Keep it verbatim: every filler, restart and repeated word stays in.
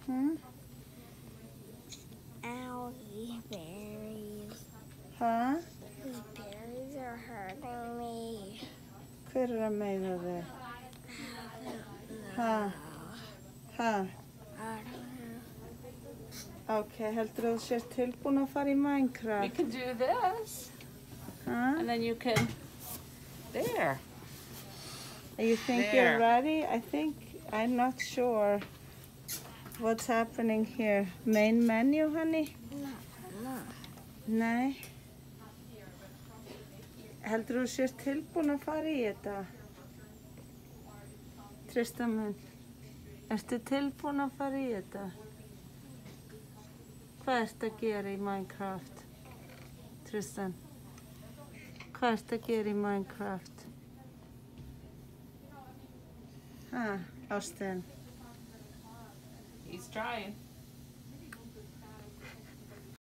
Hmm? Ow, these berries. Huh? These berries are hurting me. Hver er að meina þig? No. Ha? Ha? I don't know. Ok, heldur þú sér tilbúin að fara í We Minecraft? can do this, Huh? and then you can. There. You think There. you're ready? I think, I'm not sure what's happening here. Main menu, honey? No, no. Nei. Heldur þú sér tilbúin að fara í þetta? Tristan minn, ertu tilbúin að fara í þetta? Hvað ertu að gera í Minecraft? Tristan, hvað ertu að gera í Minecraft? Ha, Ástin? He's trying.